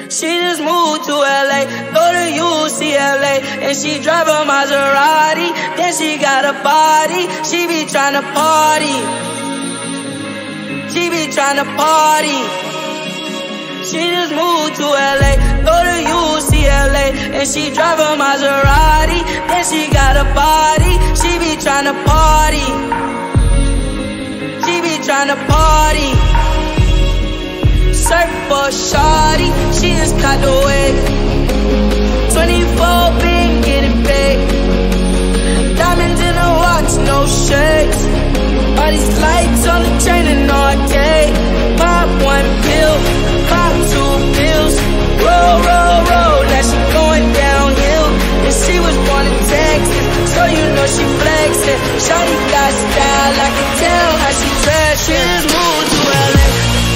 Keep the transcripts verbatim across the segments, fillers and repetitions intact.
She just moved to L A, go to U C L A, and she drive a Maserati. Then she got a body, she be tryna party. She be tryna party. She just moved to L A, go to U C L A, and she drive a Maserati. Then she got a body, she be tryna party. She be tryna party. Surf for a shawty, she just caught the wave. twenty-four been getting paid. Diamonds in her watch, no shades. All these lights on the chain and arcade. Pop one pill, pop two pills. Roll, roll, roll, now she going downhill. And she was born in Texas, so you know she flexing. Shawty got style, I can tell how she dressed. She just moved to L A.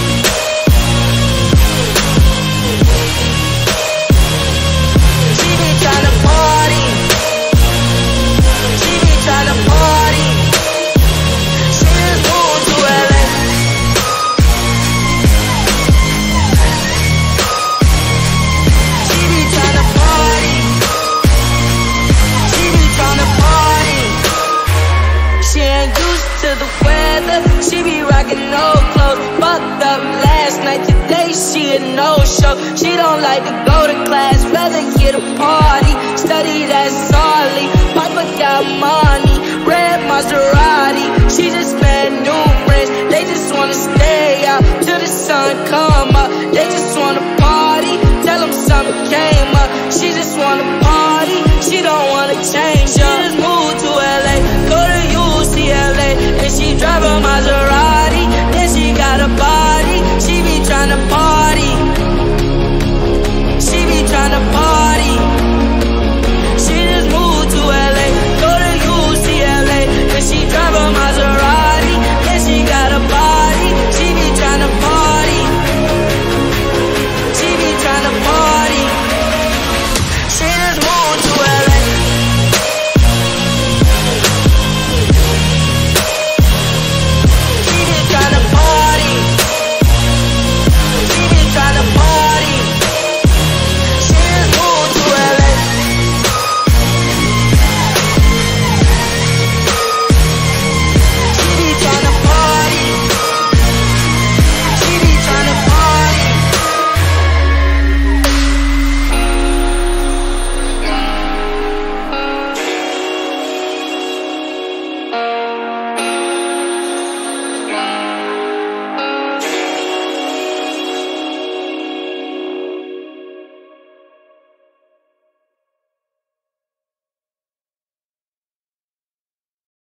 She be rockin' no clothes, fucked up last night, today she a no-show. She don't like to go to class, rather hit a party, study that solid. Papa got money, red Maserati, she just spent new